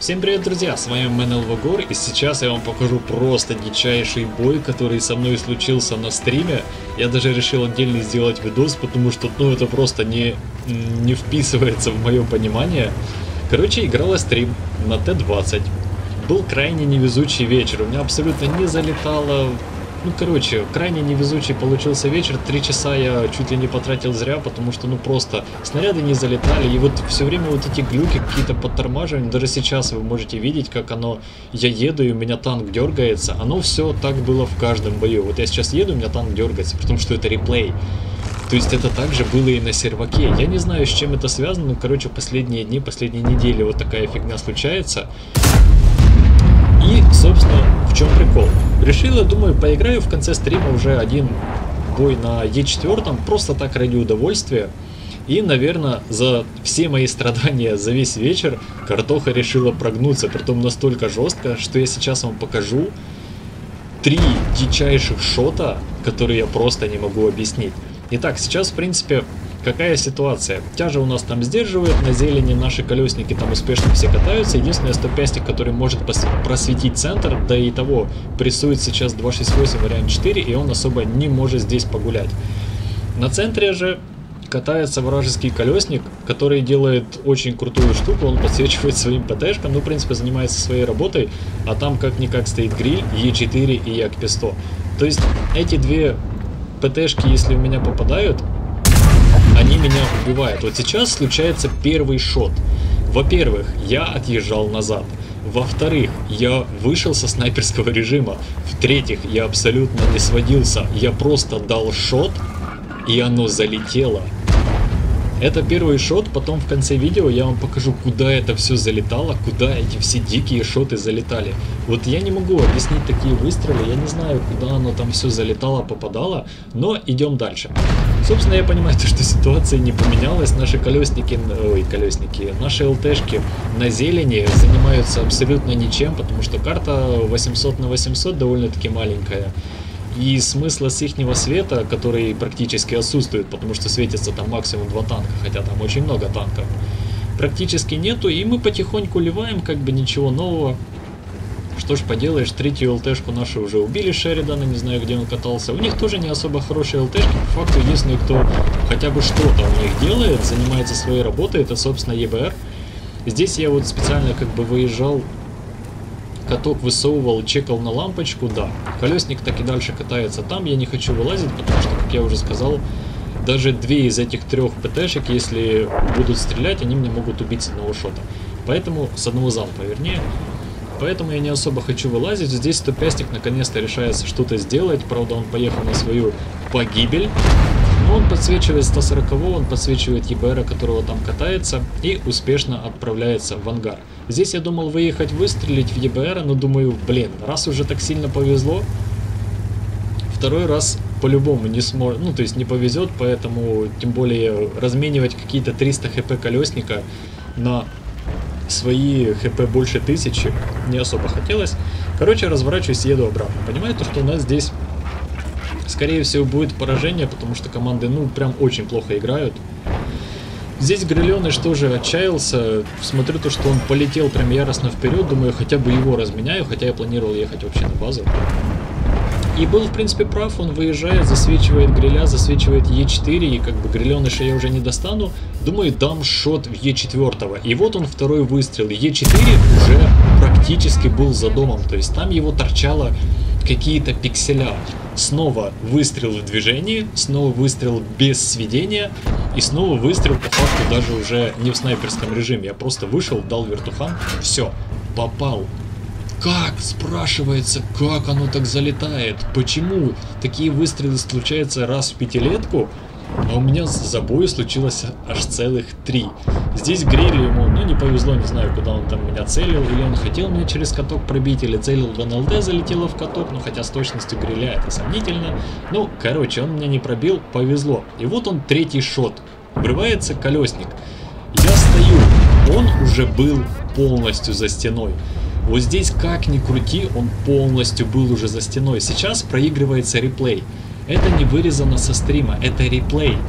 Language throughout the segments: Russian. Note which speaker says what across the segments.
Speaker 1: Всем привет, друзья, с вами МНЛВгор, и сейчас я вам покажу просто дичайший бой, который со мной случился на стриме. Я даже решил отдельно сделать видос, потому что это просто не вписывается в мое понимание. Короче, играла стрим на Т-20. Был крайне невезучий вечер, у меня абсолютно не залетало. Крайне невезучий получился вечер. 3 часа я чуть ли не потратил зря, потому что, просто снаряды не залетали. И вот все время вот эти глюки, какие-то подтормаживания. Даже сейчас вы можете видеть, как я еду, и у меня танк дергается. Оно все так было в каждом бою. Вот я сейчас еду, у меня танк дергается, потому что это реплей. То есть это также было и на серваке. Я не знаю, с чем это связано, но, последние дни, последние недели вот такая фигня случается. И, собственно, в чем прикол? Решил, я думаю, поиграю в конце стрима уже один бой на Е4, просто так ради удовольствия. И, наверное, за все мои страдания за весь вечер картоха решила прогнуться, притом настолько жестко, что я сейчас вам покажу 3 дичайших шота, которые я просто не могу объяснить. Итак, сейчас, в принципе, какая ситуация? Тяжа у нас там сдерживает, на зелени наши колесники там успешно все катаются. Единственное, 105 который может просветить центр, да и того, прессует сейчас 268 вариант 4, и он особо не может здесь погулять. На центре же катается вражеский колесник, который делает очень крутую штуку, он подсвечивает своим ПТшкам, в принципе, занимается своей работой, а там как-никак стоит гриль, Е4 и Як-Пи-100. То есть эти две ПТшки, если у меня попадают, они меня убивают. Вот сейчас случается первый шот. Во-первых, я отъезжал назад. Во-вторых, я вышел со снайперского режима. В-третьих, я абсолютно не сводился. Я просто дал шот, и оно залетело. Это первый шот, потом в конце видео я вам покажу, куда это все залетало, куда эти все дикие шоты залетали. Вот я не могу объяснить такие выстрелы, я не знаю, куда оно там все залетало, попадало, но идем дальше. Собственно, я понимаю, что ситуация не поменялась, наши наши ЛТшки на зелени занимаются абсолютно ничем, потому что карта 800 на 800 довольно-таки маленькая. И смысла с ихнего света, который практически отсутствует, потому что светится там максимум 2 танка, хотя там очень много танков, практически нету, и мы потихоньку ливаем, ничего нового. Что ж поделаешь, третью ЛТшку нашу уже убили Шеридана, не знаю, где он катался. У них тоже не особо хорошие ЛТшки, по факту единственный, кто хотя бы что-то у них делает, занимается своей работой, это, собственно, ЕБР. Здесь я вот специально выезжал, каток высовывал, чекал на лампочку, да. Колесник так и дальше катается там, я не хочу вылазить, потому что, как я уже сказал, даже 2 из этих 3 ПТшек, если будут стрелять, они меня могут убить с одного шота. Поэтому, с одного залпа, вернее. Поэтому я не особо хочу вылазить. Здесь 105 наконец-то решается что-то сделать, правда он поехал на свою погибель. Но он подсвечивает 140-го, он подсвечивает ЕБР, которого там катается, и успешно отправляется в ангар. Здесь я думал выехать выстрелить в ЕБР, но думаю, раз уже так сильно повезло, второй раз по-любому не сможет, то есть не повезет, поэтому тем более разменивать какие-то 300 хп колесника на свои хп больше 1000 не особо хотелось. Короче, разворачиваюсь и еду обратно. Понимаете, что у нас здесь скорее всего будет поражение, потому что команды прям очень плохо играют. Здесь Грилёныш тоже отчаялся. Смотрю что он полетел прям яростно вперед, думаю, хотя бы его разменяю, хотя я планировал ехать вообще на базу. И был, в принципе, прав, он выезжает, засвечивает гриля, засвечивает Е4, и Грилёныша я уже не достану. Думаю, дам шот в Е4. И вот он, второй выстрел. Е4 уже практически был за домом, то есть там его торчало какие-то пикселя. Снова выстрел в движении, снова выстрел без сведения, и снова выстрел по факту даже уже не в снайперском режиме. Я просто вышел, дал вертухан, все, попал. Как, спрашивается, как оно так залетает? Почему такие выстрелы случаются раз в 5-летку, а у меня за бой случилось аж целых 3. Здесь грилю ему, не повезло, не знаю, куда он там меня целил, или он хотел меня через каток пробить, или целил в НЛД, залетело в каток, хотя с точностью гриля это сомнительно. Он меня не пробил, повезло. И вот он, 3-й шот. Врывается колесник. Я стою, он уже был полностью за стеной. Вот здесь, как ни крути, он полностью был уже за стеной. Сейчас проигрывается реплей. Это не вырезано со стрима, это реплей.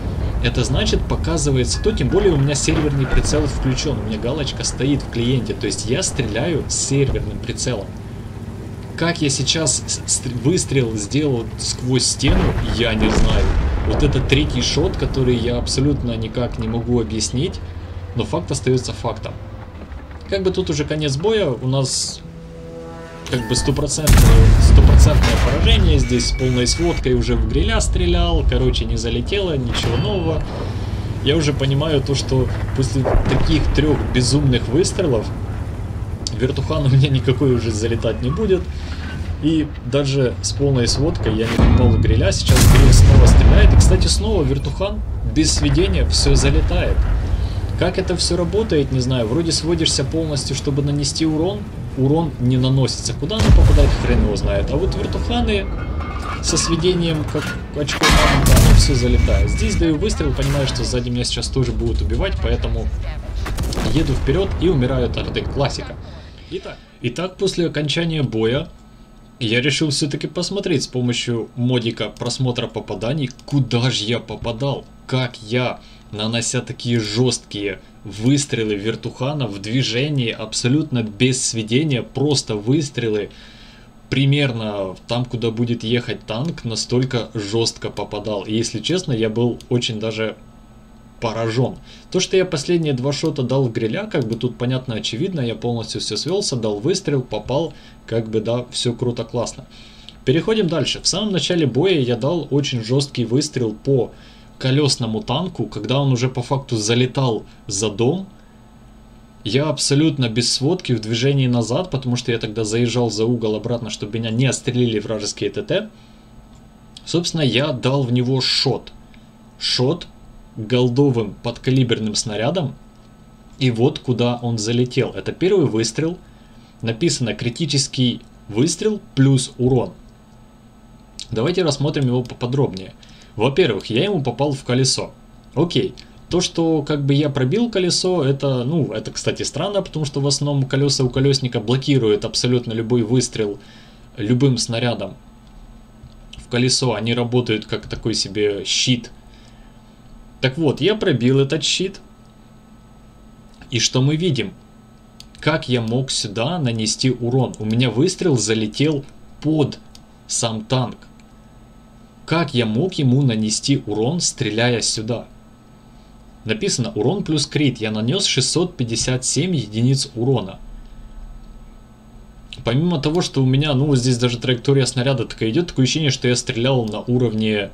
Speaker 1: Это значит, показывается то, тем более у меня серверный прицел включен, у меня галочка стоит в клиенте, то есть я стреляю с серверным прицелом. Как я сейчас выстрел сделал сквозь стену, я не знаю. Вот это третий шот, который я абсолютно никак не могу объяснить, но факт остается фактом. Как бы тут уже конец боя, у нас как бы стопроцентное поражение, здесь с полной сводкой уже в гриля стрелял, короче, не залетело, ничего нового. Я уже понимаю то, что после таких 3 безумных выстрелов вертухан у меня никакой уже залетать не будет. И даже с полной сводкой я не попал в гриля, сейчас гриль снова стреляет. И, кстати, снова вертухан без сведения все залетает. Как это все работает, не знаю. Вроде сводишься полностью, чтобы нанести урон. Урон не наносится. Куда он попадает, хрен его знает. А вот вертуханы со сведением, как очко мамонта, оно все залетает. Здесь даю выстрел, понимаю, что сзади меня сейчас тоже будут убивать, поэтому еду вперед и умираю от орды. Классика. Итак, после окончания боя я решил все-таки посмотреть с помощью модика просмотра попаданий, куда же я попадал, как я, нанося такие жесткие выстрелы вертухана в движении, абсолютно без сведения, просто выстрелы, примерно там, куда будет ехать танк, настолько жестко попадал. И если честно, я был очень даже поражен. То, что я последние 2 шота дал в гриля, как бы тут понятно, очевидно, я полностью все свелся, дал выстрел, попал, как бы да, все круто, классно. Переходим дальше. В самом начале боя я дал очень жесткий выстрел по колесному танку, когда он уже по факту залетал за дом. Я абсолютно без сводки в движении назад, потому что я тогда заезжал за угол обратно, чтобы меня не отстрелили вражеские ТТ. Собственно, я дал в него шот. Шот голдовым подкалиберным снарядом, и вот куда он залетел. Это первый выстрел, написано критический выстрел плюс урон. Давайте рассмотрим его поподробнее. Во-первых, я ему попал в колесо. Окей, то, что как бы я пробил колесо, это, ну, это, кстати, странно, потому что в основном колеса у колесника блокируют абсолютно любой выстрел любым снарядом в колесо, они работают как такой себе щит. Так вот, я пробил этот щит. И что мы видим? Как я мог сюда нанести урон? У меня выстрел залетел под сам танк. Как я мог ему нанести урон, стреляя сюда? Написано урон плюс крит. Я нанес 657 единиц урона. Помимо того, что у меня, ну, вот здесь даже траектория снаряда такая идет, такое ощущение, что я стрелял на уровне...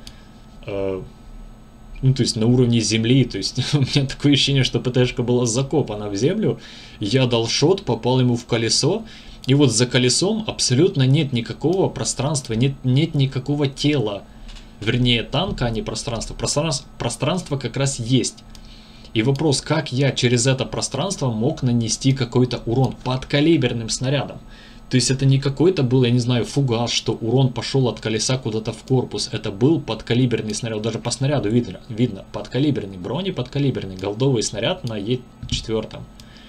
Speaker 1: ну, то есть на уровне земли, то есть у меня такое ощущение, что ПТшка была закопана в землю, я дал шот, попал ему в колесо, и вот за колесом абсолютно нет никакого пространства, нет никакого тела, вернее танка, а не пространства, пространство как раз есть. И вопрос, как я через это пространство мог нанести какой-то урон подкалиберным снарядом. То есть это не какой-то был, я не знаю, фугас, что урон пошел от колеса куда-то в корпус. Это был подкалиберный снаряд. Даже по снаряду видно подкалиберный, бронеподкалиберный, голдовый снаряд на Е4.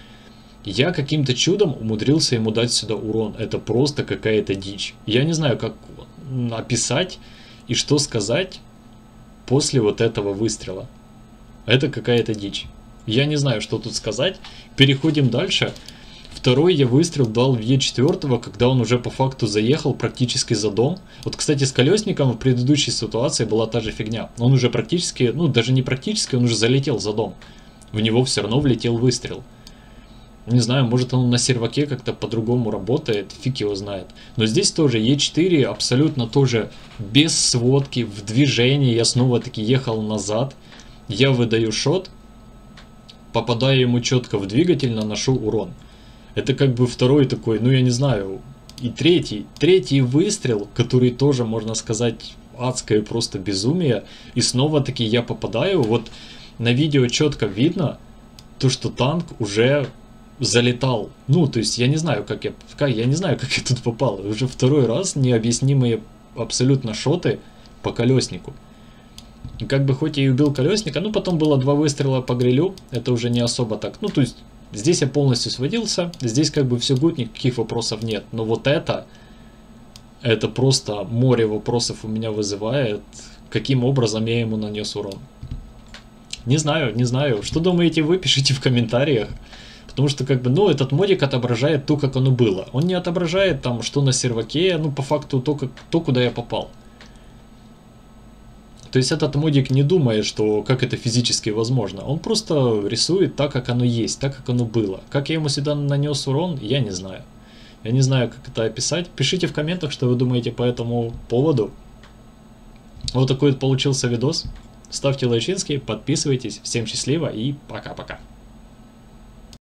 Speaker 1: Я каким-то чудом умудрился ему дать сюда урон. Это просто какая-то дичь. Я не знаю, как описать и что сказать после вот этого выстрела. Это какая-то дичь. Я не знаю, что тут сказать. Переходим дальше. Второй я выстрел дал в Е4, когда он уже по факту заехал практически за дом. Вот, кстати, с колесником в предыдущей ситуации была та же фигня. Он уже практически, ну даже не практически, он уже залетел за дом. В него все равно влетел выстрел. Не знаю, может он на серваке как-то по-другому работает, фиг его знает. Но здесь тоже Е4 абсолютно тоже без сводки, в движении. Я снова-таки ехал назад. Я выдаю шот, попадаю ему четко в двигатель, наношу урон. Это как бы второй такой, ну я не знаю, и третий выстрел, который тоже, можно сказать, адское просто безумие. И снова-таки я попадаю, вот на видео четко видно, то, что танк уже залетал. Ну, то есть я не знаю, как я тут попал. Уже второй раз необъяснимые абсолютно шоты по колеснику. И как бы хоть я и убил колесника, ну потом было 2 выстрела по грилю, это уже не особо так, ну то есть... Здесь я полностью сводился, здесь как бы все гуд, никаких вопросов нет. Но вот это просто море вопросов у меня вызывает, каким образом я ему нанес урон. Не знаю, не знаю. Что думаете вы, пишите в комментариях. Потому что, как бы, ну, этот модик отображает то, как оно было. Он не отображает там, что на серваке, ну, по факту, то, куда я попал. То есть этот модик не думает, что как это физически возможно. Он просто рисует так, как оно есть, так, как оно было. Как я ему сюда нанес урон, я не знаю. Я не знаю, как это описать. Пишите в комментах, что вы думаете по этому поводу. Вот такой вот получился видос. Ставьте лайчинский, подписывайтесь. Всем счастливо и пока-пока.